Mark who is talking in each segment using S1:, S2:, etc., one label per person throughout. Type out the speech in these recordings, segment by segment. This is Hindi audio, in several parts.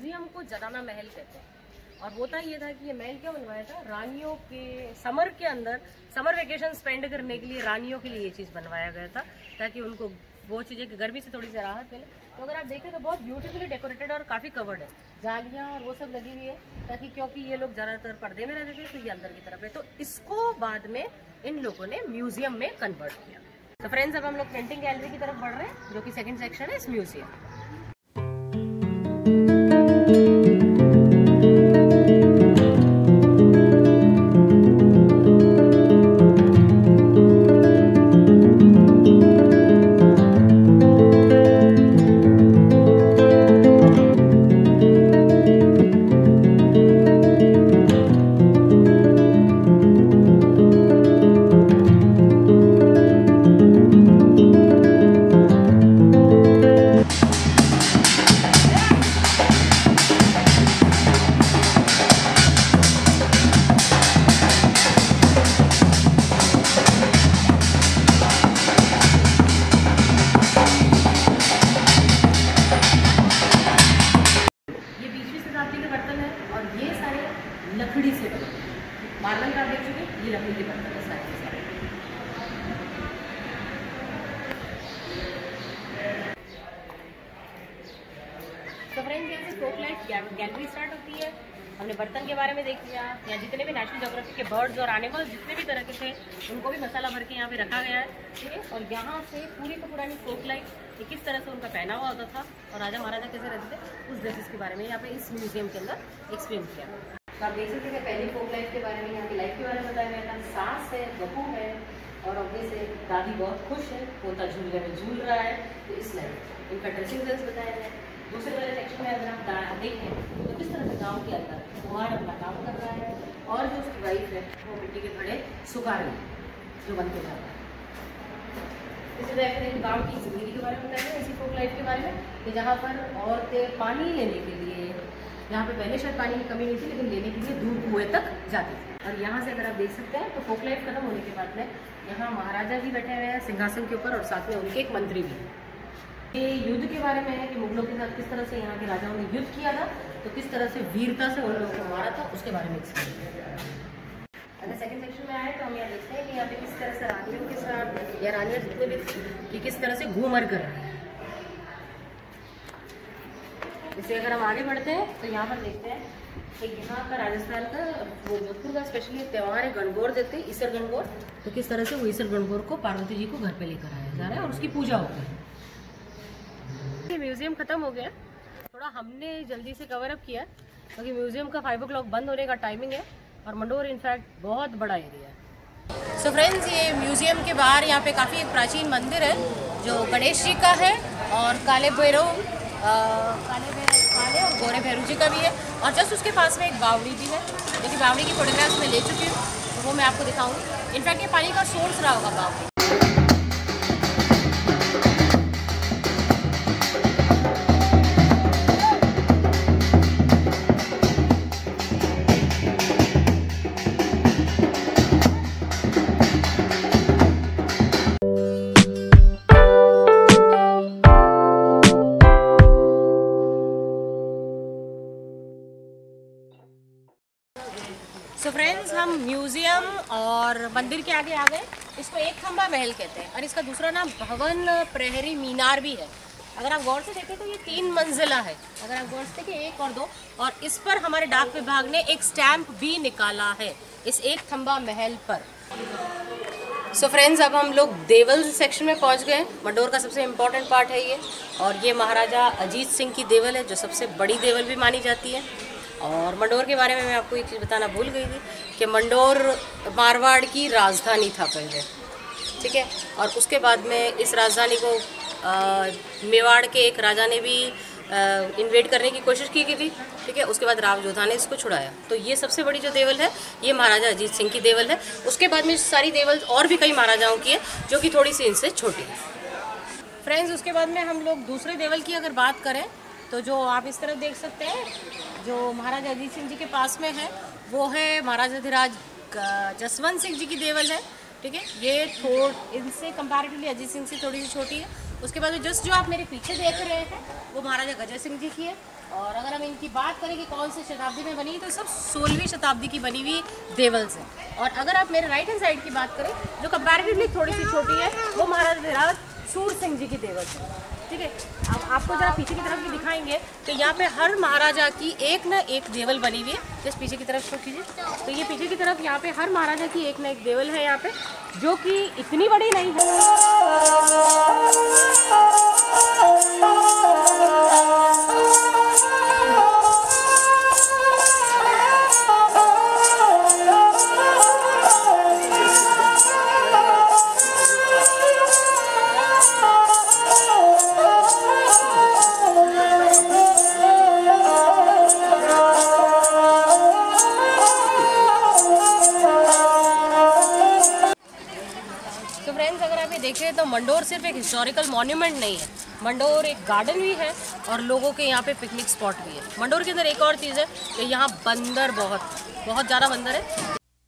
S1: म्यूजियम को जनाना महल कहते हैं। और होता ये था कि ये महल क्यों बनवाया था, रानियों के समर के अंदर समर वेकेशन स्पेंड करने के लिए रानियों के लिए ये चीज़ बनवाया गया था, ताकि उनको वो चीज़ें कि गर्मी से थोड़ी सी राहत मिले। तो अगर आप देखें तो बहुत ब्यूटीफुली डेकोरेटेड और काफ़ी कवर्ड है, जालियाँ और वो सब लगी हुई है, ताकि क्योंकि ये लोग ज़्यादातर पर्दे में रहते थे तो ये अंदर की तरफ है। तो इसको बाद में इन लोगों ने म्यूजियम में कन्वर्ट किया। तो फ्रेंड्स अब हम लोग पेंटिंग गैलरी की तरफ बढ़ रहे हैं, जो कि सेकंड सेक्शन है इस म्यूजियम। लकड़ी से बने मार्बल का देख चुके, ये लकड़ी के बर्तन है सारे के सारे। तो फ्रेंड्स यहाँ से फोक लाइट गैलरी स्टार्ट होती है। हमने बर्तन के बारे में देख लिया, यहाँ जितने भी नेशनल ज्योग्राफी के बर्ड्स और एनिमल्स जितने भी तरह के थे उनको भी मसाला भर के यहाँ पे रखा गया है, ठीक है। और यहाँ से पूरी की पुरानी फोक लाइट किस तरह से उनका पहनावा होता था और राजा महाराजा कैसे रहते थे उस ड्रेसेस के बारे में यहाँ पे इस म्यूजियम के अंदर एक्सप्लेन किया। तो आप देख सकते हैं पहली फोक लाइफ के बारे में, यहाँ की लाइफ के बारे में बताया गया था। सास है, बहू है और ऑब्वियस है दादी बहुत खुश है, पोता झूलने में झूल रहा है, तो इस लाइफ इनका ड्रेसिंग सेंस बताया गया। दूसरे वाले सेक्शन में अगर आप देखें तो किस तरह से गाँव के अंदर कुम्हार अपना काम कर रहा है और जो उसकी वाइफ है वो मिट्टी के घड़े सुखा रही है जो बनते जा रहा है। इसी तरह से गाँव की जिंदगी के बारे में बताया गया, इसी फोक लाइफ के बारे में कि जहाँ पर औरतें पानी लेने के लिए, यहाँ पे पहले शायद पानी की कमी नहीं थी लेकिन लेने के लिए दूर कुएं तक जाती थी। और यहाँ से अगर आप देख सकते हैं तो फोक लाइफ खत्म होने के बाद में यहाँ महाराजा जी बैठे हुए हैं सिंहासन के ऊपर और साथ में उनके एक मंत्री भी हैं। ये युद्ध के बारे में है कि मुगलों के साथ किस तरह से यहाँ के राजाओं ने युद्ध किया था, तो किस तरह से वीरता से उन लोगों को मारा था उसके बारे में एक्सप्लेन किया। अगर सेकंड सेक्शन में आए तो हम यहाँ देखते हैं कि यहाँ पे किस तरह से रानियों के साथ या रानियाँ जितने भी कि किस तरह से घूमर कर रहे हैं। जैसे अगर हम आगे बढ़ते हैं तो यहाँ पर देखते हैं कि यहाँ का राजस्थान का वो जोधपुर का स्पेशली त्यौहार है गणगौर देते हैं, ईसर गणगौर। तो किस तरह से वो ईसर गणगौर को पार्वती जी को घर पे लेकर आया जा रहा है और उसकी पूजा होती है। ये म्यूजियम खत्म हो गया, थोड़ा हमने जल्दी से कवर अप किया क्योंकि म्यूजियम का 5 o'clock बंद होने का टाइमिंग है और मंडोर इनफैक्ट बहुत बड़ा एरिया है। सो फ्रेंड्स ये म्यूजियम के बाहर यहाँ पे काफ़ी एक प्राचीन मंदिर है जो गणेश जी का है और काले और गोरे भैरू जी का भी है। और जस्ट उसके पास में एक बावड़ी भी है, जो कि बावड़ी की फोटोग्राफ्स मैं ले चुकी हूँ, तो वो मैं आपको दिखाऊंगी। इनफैक्ट ये पानी का सोर्स रहा होगा बावड़ी। सो फ्रेंड्स हम म्यूजियम और मंदिर के आगे आ गए। इसको एक खंबा महल कहते हैं और इसका दूसरा नाम भवन प्रहरी मीनार भी है। अगर आप गौर से देखें तो ये 3 मंजिला है। अगर आप गौर से देखें 1 और 2, और इस पर हमारे डाक विभाग ने एक स्टैंप भी निकाला है इस एक खंबा महल पर। सो फ्रेंड्स अब हम लोग देवल सेक्शन में पहुंच गए। मंडोर का सबसे इम्पोर्टेंट पार्ट है ये, और ये महाराजा अजीत सिंह की देवल है जो सबसे बड़ी देवल भी मानी जाती है। और मंडोर के बारे में मैं आपको एक चीज़ बताना भूल गई थी कि मंडोर मारवाड़ की राजधानी था पहले, ठीक है। और उसके बाद में इस राजधानी को मेवाड़ के एक राजा ने भी इन्वेड करने की कोशिश की थी, ठीक है। उसके बाद राव जोधा ने इसको छुड़ाया। तो ये सबसे बड़ी जो देवल है ये महाराजा अजीत सिंह की देवल है। उसके बाद में सारी देवल और भी कई महाराजाओं की है जो कि थोड़ी सी इनसे छोटी है। फ्रेंड्स उसके बाद में हम लोग दूसरे देवल की अगर बात करें तो जो आप इस तरफ देख सकते हैं जो महाराजा अजीत सिंह जी के पास में है वो है महाराजा धीराज जसवंत सिंह जी की देवल है, ठीक है। ये इनसे कंपैरेटिवली अजीत सिंह से थोड़ी सी छोटी है। उसके बाद जस्ट जो आप मेरे पीछे देख रहे हैं वो महाराजा गजर सिंह जी की है। और अगर हम इनकी बात करें कि कौन सी शताब्दी में बनी, तो सब 16वीं शताब्दी की बनी हुई देवल्स हैं। और अगर आप मेरे राइट हैंड साइड की बात करें, जो कंपैरेटिवली थोड़ी सी छोटी है, वो महाराजा धीराज सूर सिंह जी की देवल्स है। ठीक है, अब आपको जरा पीछे की तरफ भी दिखाएंगे तो यहाँ पे हर महाराजा की एक ना एक देवल बनी हुई है। जिस पीछे की तरफ शो कीजिए, तो ये पीछे की तरफ यहाँ पे हर महाराजा की एक ना एक देवल है यहाँ पे, जो कि इतनी बड़ी नहीं है। तो फ्रेंड्स, अगर आप ये देखें तो मंडोर सिर्फ एक हिस्टोरिकल मॉन्यूमेंट नहीं है, मंडोर एक गार्डन भी है और लोगों के यहाँ पे पिकनिक स्पॉट भी है। मंडोर के अंदर एक और चीज़ है कि यहाँ बंदर बहुत ज़्यादा बंदर है।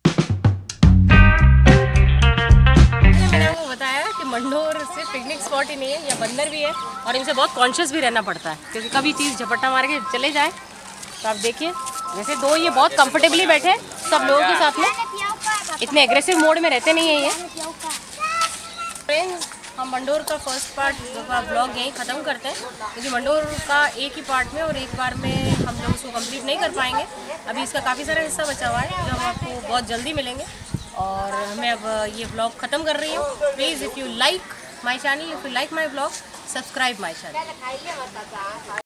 S1: मैंने आपको बताया कि मंडोर सिर्फ पिकनिक स्पॉट ही नहीं है, यहाँ बंदर भी है और इनसे बहुत कॉन्शियस भी रहना पड़ता है, क्योंकि कभी चीज़ झपट्टा मार के चले जाए। तो आप देखिए, वैसे दो ये बहुत कंफर्टेबली बैठे हैं सब लोगों के साथ में, इतने एग्रेसिव मोड में रहते नहीं है ये। फ्रेंड्स, हम मंडोर का फर्स्ट पार्ट का ब्लॉग यहीं ख़त्म करते हैं, क्योंकि मंडोर का एक ही पार्ट में और एक बार में हम लोग उसको कंप्लीट नहीं कर पाएंगे। अभी इसका काफ़ी सारा हिस्सा बचा हुआ है, जो हम आपको बहुत जल्दी मिलेंगे। और मैं अब ये ब्लॉग ख़त्म कर रही हूँ। Please, if you like my channel, if you like my blog, subscribe my channel.